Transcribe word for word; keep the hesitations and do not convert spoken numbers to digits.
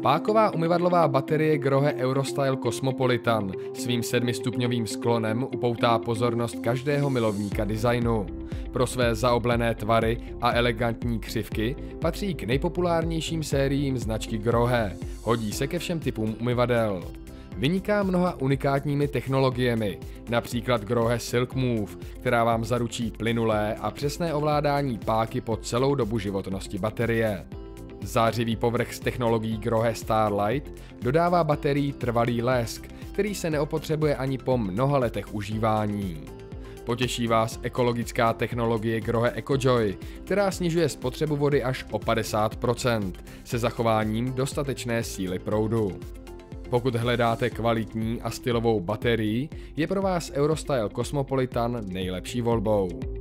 Páková umyvadlová baterie Grohe Eurostyle Cosmopolitan svým sedmistupňovým sklonem upoutá pozornost každého milovníka designu. Pro své zaoblené tvary a elegantní křivky patří k nejpopulárnějším sériím značky Grohe. Hodí se ke všem typům umyvadel. Vyniká mnoha unikátními technologiemi, například Grohe Silk Move, která vám zaručí plynulé a přesné ovládání páky po celou dobu životnosti baterie. Zářivý povrch z technologií Grohe Starlight dodává baterii trvalý lesk, který se neopotřebuje ani po mnoha letech užívání. Potěší vás ekologická technologie Grohe EcoJoy, která snižuje spotřebu vody až o padesát procent se zachováním dostatečné síly proudu. Pokud hledáte kvalitní a stylovou baterii, je pro vás Eurostyle Cosmopolitan nejlepší volbou.